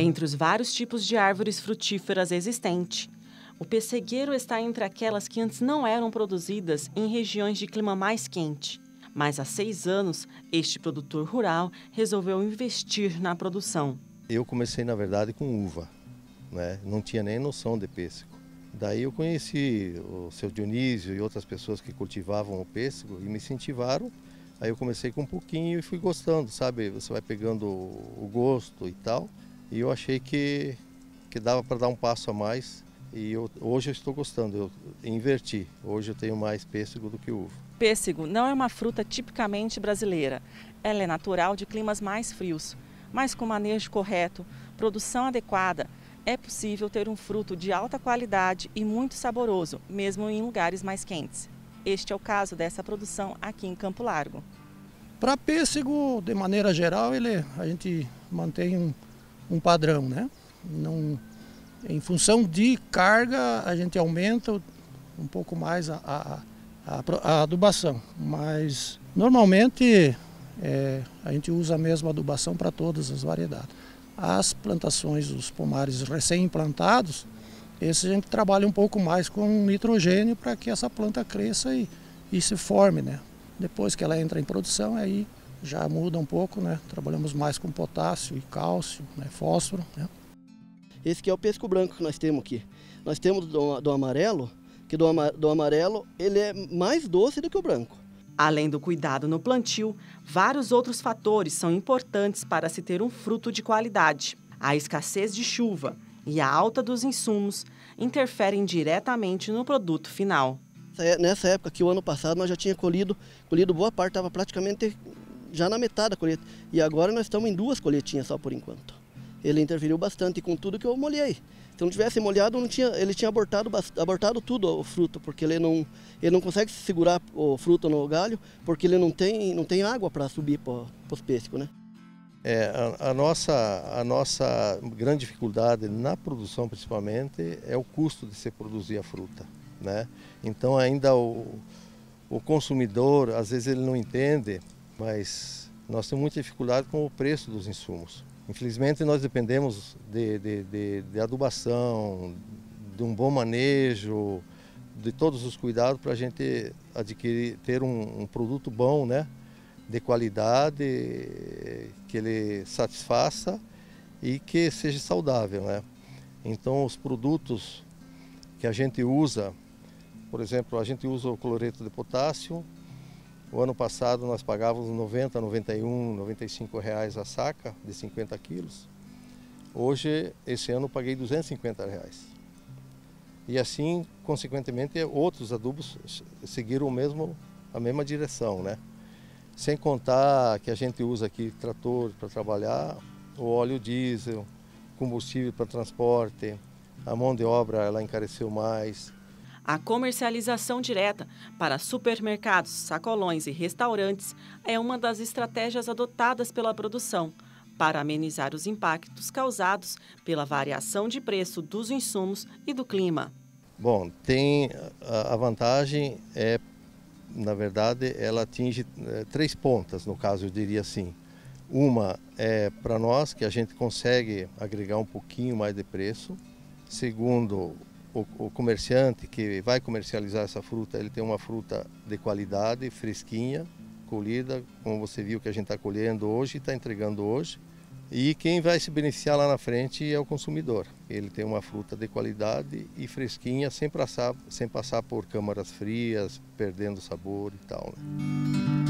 Entre os vários tipos de árvores frutíferas existentes, o pessegueiro está entre aquelas que antes não eram produzidas em regiões de clima mais quente. Mas há 6 anos, este produtor rural resolveu investir na produção. Eu comecei, na verdade, com uva, né? Não tinha nem noção de pêssego. Daí eu conheci o seu Dionísio e outras pessoas que cultivavam o pêssego e me incentivaram. Aí eu comecei com um pouquinho e fui gostando, sabe? Você vai pegando o gosto e tal. E eu achei que dava para dar um passo a mais. E hoje eu estou gostando, eu inverti. Hoje eu tenho mais pêssego do que uva. Pêssego não é uma fruta tipicamente brasileira. Ela é natural de climas mais frios. Mas com manejo correto, produção adequada, é possível ter um fruto de alta qualidade e muito saboroso, mesmo em lugares mais quentes. Este é o caso dessa produção aqui em Campo Largo. Para pêssego, de maneira geral, a gente mantém um padrão, né? Em função de carga, a gente aumenta um pouco mais a adubação, mas normalmente a gente usa a mesma adubação para todas as variedades. As plantações, os pomares recém-implantados, esses a gente trabalha um pouco mais com nitrogênio para que essa planta cresça e se forme, né? Depois que ela entra em produção, aí já muda um pouco, né? Trabalhamos mais com potássio e cálcio, né? Fósforo, né? Esse aqui é o pêssego branco que nós temos aqui. Nós temos do amarelo, que do amarelo ele é mais doce do que o branco. Além do cuidado no plantio, vários outros fatores são importantes para se ter um fruto de qualidade. A escassez de chuva e a alta dos insumos interferem diretamente no produto final. Nessa época que o ano passado nós já tínhamos colhido boa parte, estava praticamente já na metade da colheita. E agora nós estamos em 2 colhetinhas só por enquanto. Ele interferiu bastante com tudo que eu molhei. Se não tivesse molhado, ele tinha abortado tudo o fruto, porque ele não consegue segurar o fruto no galho, porque ele não tem água para subir para os pêssegos, né? A nossa grande dificuldade na produção, principalmente, é o custo de se produzir a fruta, né? Então ainda o consumidor, às vezes ele não entende, mas nós temos muita dificuldade com o preço dos insumos. Infelizmente nós dependemos de adubação, de um bom manejo, de todos os cuidados para a gente ter um produto bom, né? De qualidade, que ele satisfaça e que seja saudável, né? Então os produtos que a gente usa, por exemplo, a gente usa o cloreto de potássio. O ano passado nós pagávamos 90, 91, 95 reais a saca de 50 quilos. Hoje, esse ano, eu paguei 250 reais. E assim, consequentemente, outros adubos seguiram a mesma direção, né? Sem contar que a gente usa aqui trator para trabalhar, o óleo diesel, combustível para transporte, a mão de obra ela encareceu mais. A comercialização direta para supermercados, sacolões e restaurantes é uma das estratégias adotadas pela produção para amenizar os impactos causados pela variação de preço dos insumos e do clima. Bom, tem a vantagem na verdade, ela atinge 3 pontas, no caso, eu diria assim. Uma é para nós, que a gente consegue agregar um pouquinho mais de preço. Segundo, o comerciante que vai comercializar essa fruta, ele tem uma fruta de qualidade, fresquinha, colhida, como você viu que a gente está colhendo hoje e está entregando hoje. E quem vai se beneficiar lá na frente é o consumidor. Ele tem uma fruta de qualidade e fresquinha, sem passar por câmaras frias, perdendo sabor e tal, né?